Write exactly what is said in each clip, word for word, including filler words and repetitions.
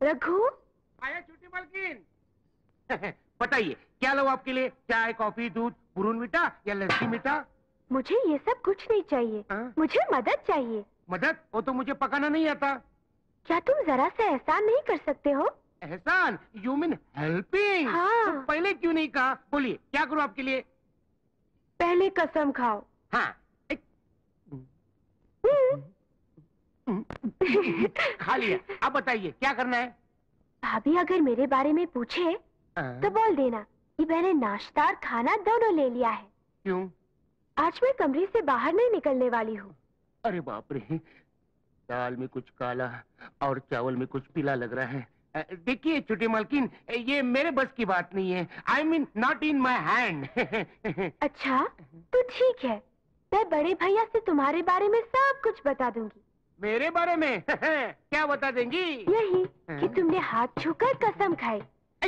रघु आया छोटी मालकिन। बताइए क्या लो आपके लिए, चाय कॉफी दूध पुरून मीठा या लस्सी मीठा? मुझे ये सब कुछ नहीं चाहिए। आ? मुझे मदद चाहिए। मदद? वो तो मुझे पकाना नहीं आता। क्या तुम जरा सा एहसान नहीं कर सकते हो? एहसान? You mean helping? हाँ। तो पहले क्यों नहीं कहा? बोलिए क्या करूं आपके लिए? पहले कसम खाओ। हाँ। एक... खा लिया। अब बताइए क्या करना है? भाभी अगर मेरे बारे में पूछे तो बोल देना कि मैंने नाश्ता और खाना दोनों ले लिया है। क्यों? आज मैं कमरे से बाहर नहीं निकलने वाली हूँ। अरे बाप रे, दाल में कुछ काला और चावल में कुछ पीला लग रहा है। देखिए छोटी मालकिन, ये मेरे बस की बात नहीं है। I mean not in my hand. अच्छा तो ठीक है, मैं बड़े भैया से तुम्हारे बारे में सब कुछ बता दूंगी। मेरे बारे में? क्या बता देंगी? यही कि तुमने हाथ छूकर कसम खाई।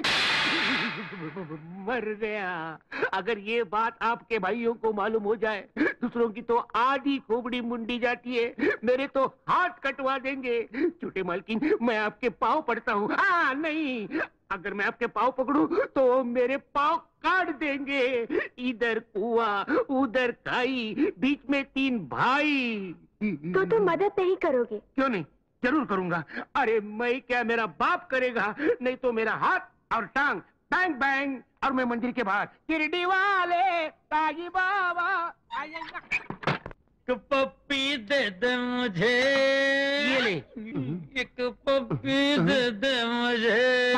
मर गया। अगर ये बात आपके भाइयों को मालूम हो जाए, दूसरों की तो आधी खोपड़ी मुंडी जाती है, मेरे तो हाथ कटवा देंगे। छोटे मालकिन मैं आपके पाँव पड़ता हूँ। हाँ नहीं, अगर मैं आपके पाँव पकड़ूं तो मेरे पाँव काट देंगे। इधर कुआं उधर खाई, बीच में तीन भाई। तो तुम मदद नहीं करोगे? क्यों नहीं, जरूर करूंगा। अरे मैं क्या, मेरा बाप करेगा। नहीं तो मेरा हाथ और टांग बैंग बैंग और मैं मंदिर के बाहर शिरडी वाले तागी बाबा। एक पप्पी दे दे मुझे, ये ले। एक पप्पी दे दे मुझे।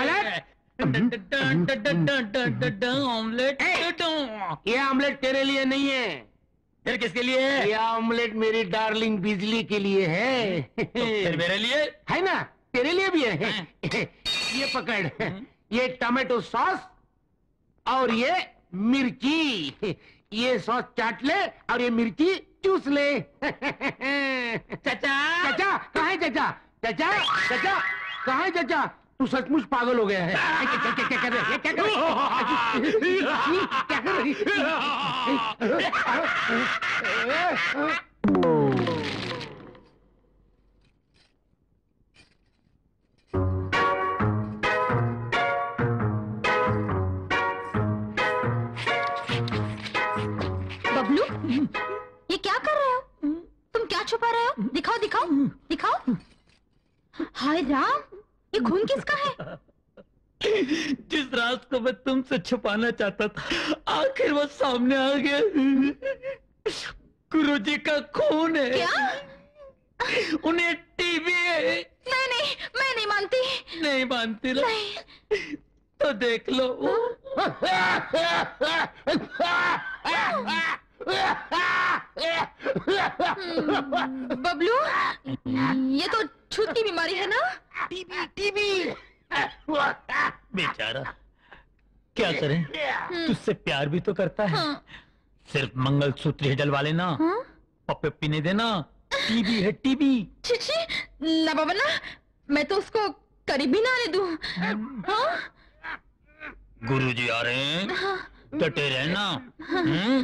ऑमलेट। ये ऑमलेट तेरे लिए नहीं है। फिर किसके लिए है? ये ऑमलेट मेरी डार्लिंग बिजली के लिए है। तो फिर मेरे लिए है ना? तेरे लिए भी है। ये पकड़, ये टमाटो सॉस और ये मिर्ची। ये सॉस चाट ले और ये मिर्ची चूस ले। चाचा चाचा कहाँ है? चाचा चाचा चाचा कहाँ है? चाचा तू सचमुच पागल हो गया है। क्या क्या क्या कर रहे? क्या कर रहे? क्या कर रही? बबलू, ये क्या कर रहे हो? तुम क्या छुपा रहे हो? दिखाओ दिखाओ दिखाओ। हाय राम, ये खून किसका है? जिस राज को मैं तुमसे छुपाना चाहता था, आखिर वो सामने आ गया। गुरुजी का खून है। क्या? उन्हें टीबी है। मैं नहीं, मैं नहीं मानती। नहीं मानती ना? नहीं। तो देख लो। बबलू, ये तो छूत की बीमारी है ना? TB TB. बेचारा, क्या करें? तुझसे प्यार भी तो करता है। हाँ। सिर्फ मंगलसूत्र ही डलवा लेना। हाँ? पप्पे पीने देना। टीबी है टीबी। छिछी, ना बाबा ना, मैं तो उसको करीब भी ना आने दूं। हाँ? गुरुजी आ रहे हैं, हाँ। डटे रहना। हम्म?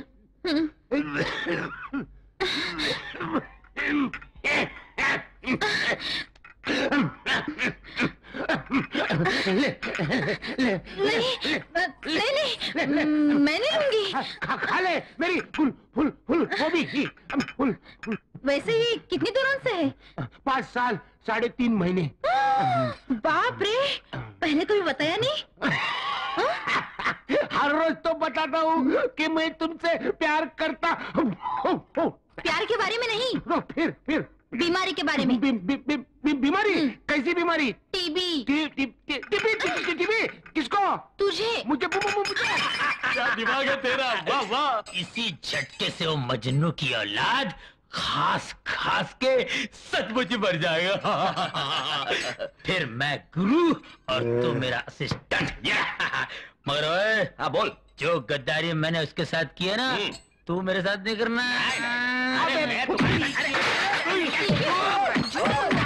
ले, ले, नहीं नहीं नहीं, मैं नहीं लूंगी। खा, खा ले मेरी फुल फुल फुल वो भी फुल फुल। वैसे ये कितनी दूर से है? पाँच साल साढ़े तीन महीने। बाप रे, पहले कभी बताया नहीं। हर रोज तो बताता हूँ कि मैं तुमसे प्यार करता हूँ। प्यार के बारे में नहीं, फिर फिर बीमारी के बारे में। बी, बी, बी, बी, बीमारी? कैसी बीमारी? टीबी। टीबी? टीबी किसको? तुझे। मुझे मुझे क्या दिमाग है तेरा? वाह वाह। इसी झटके से वो मजनू की औलाद खास खास के सचमुच मर जाएगा। फिर मैं गुरु और तू मेरा असिस्टेंट। मगर ओए, हाँ बोल, जो गद्दारी मैंने उसके साथ की है ना, तू मेरे साथ नहीं करना। अरे